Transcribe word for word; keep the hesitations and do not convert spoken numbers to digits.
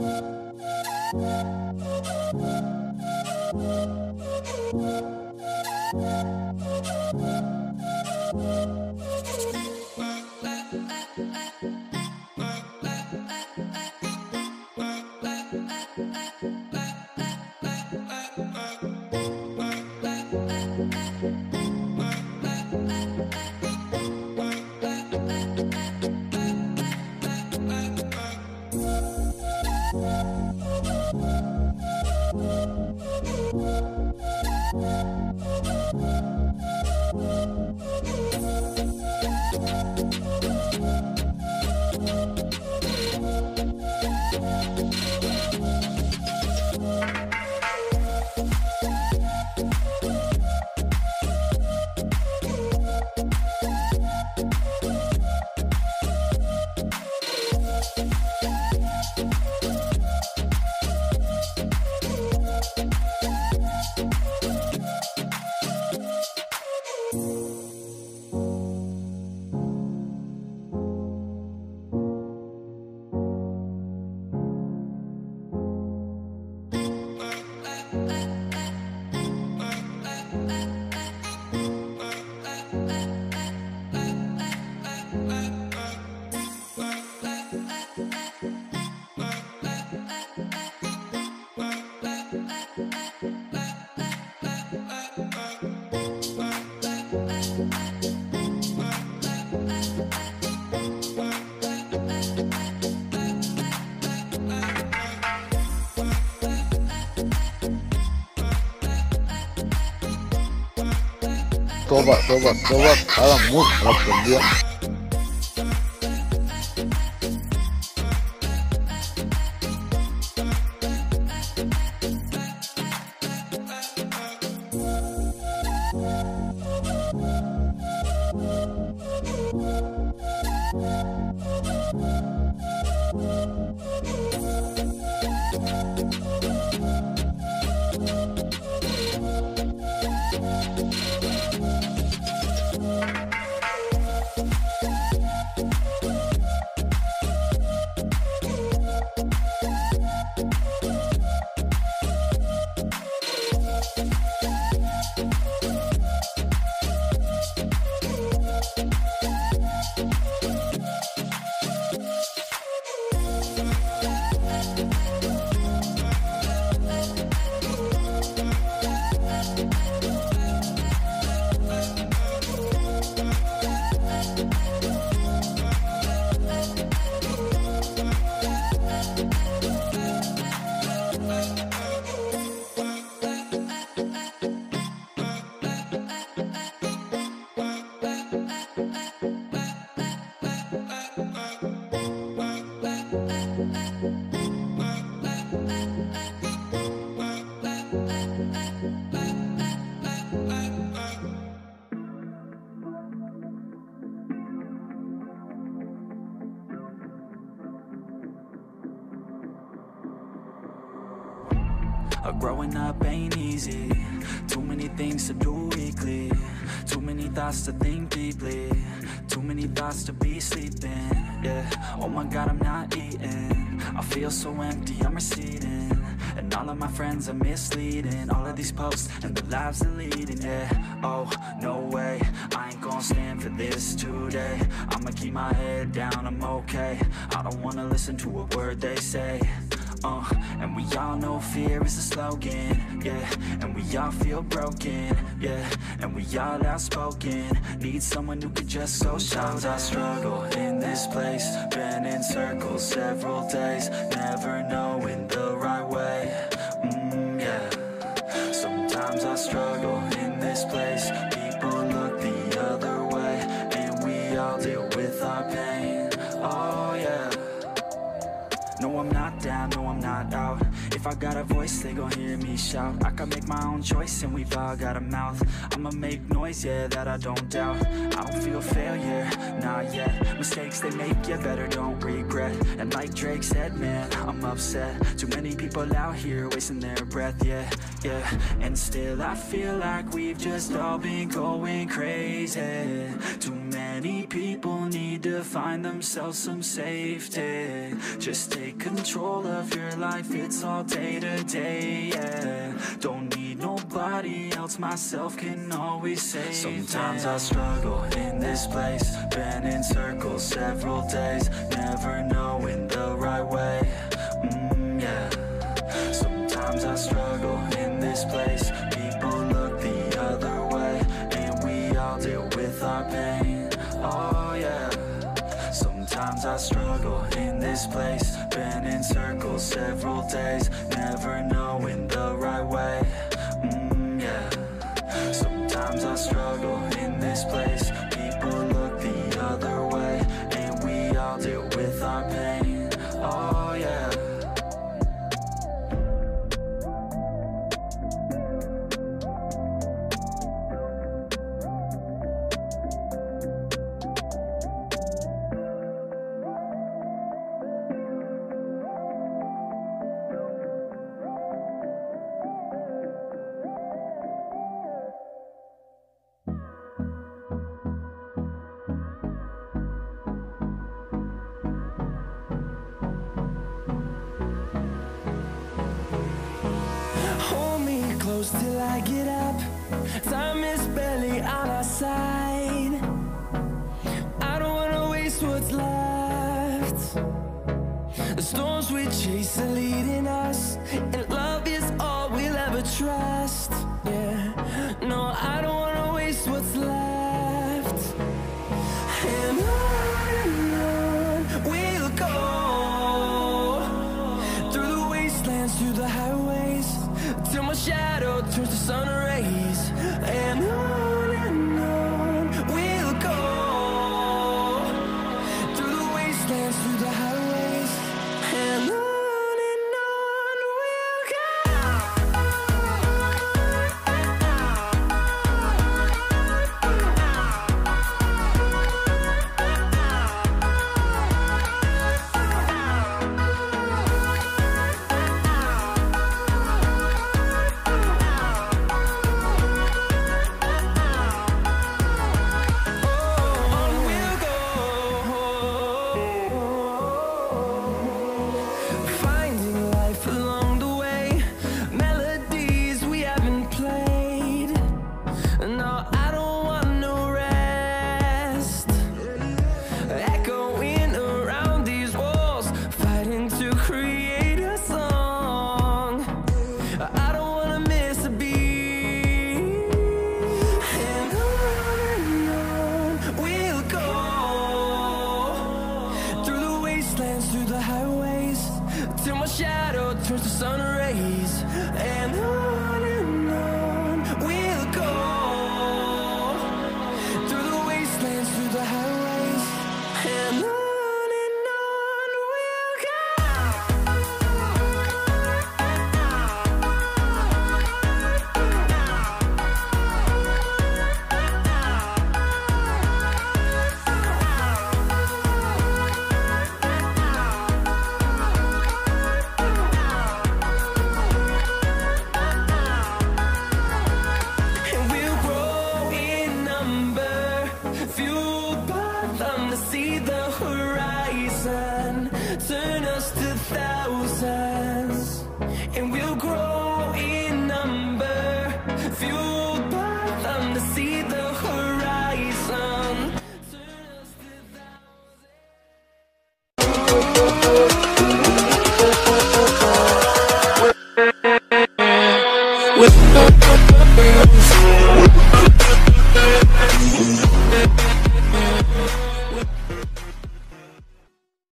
Coba, coba, coba, haga mucho la prendía. Growing up ain't easy. Too many things to do weekly. Too many thoughts to think deeply. Too many thoughts to be sleeping. Yeah. Oh my God, I'm not eating. I feel so empty, I'm receding. And all of my friends are misleading. All of these posts and the lives they're leading. Yeah. Oh, no way, I ain't gonna stand for this today. I'ma keep my head down, I'm okay. I don't wanna listen to a word they say. Uh, and we all know fear is a slogan, yeah. And we all feel broken, yeah. And we all outspoken. Need someone who could just go. Sometimes I struggle in this place. Been in circles several days, never knowing the right way. Mm, yeah. Sometimes I struggle in this place. People look the other way, and we all deal with our pain. Oh yeah. No, I'm not down, no, I'm not out. If I got a voice, they gon' hear me shout. I can make my own choice and we've all got a mouth. I'ma make noise, yeah, that I don't doubt. I don't feel failure, not yet. Mistakes they make, you better don't regret. And like Drake said, man, I'm upset. Too many people out here wasting their breath, yeah, yeah. And still I feel like we've just all been going crazy. Too many many people need to find themselves some safety. Just take control of your life, it's all day to day, yeah. Don't need nobody else, myself can always save. Sometimes I struggle in this place, been in circles several days, never knowing the right way, mm, yeah. Sometimes I struggle in this place, people look the other way, and we all deal with our pain, oh yeah. Sometimes I struggle in this place, been in circles several days, never knowing the right way, mm, yeah. Sometimes I struggle in this place, people look the other way, and we all deal with our pain, oh yeah. Close till I get up, time is barely on our side. I don't wanna waste what's left. The storms we chase are leading us, and love is all we'll ever trust. Yeah, no, I don't wanna waste what's left. And on and on we'll go, through the wastelands, through the highways, till my shadow turns to sun rays. And on and on we'll go, through the wastelands, through the highways, and on. Through the highways, till my shadow turns to sun rays. And on and on we'll go, through the wastelands, through the highways, and on. See the horizon turn us to thousands, and we'll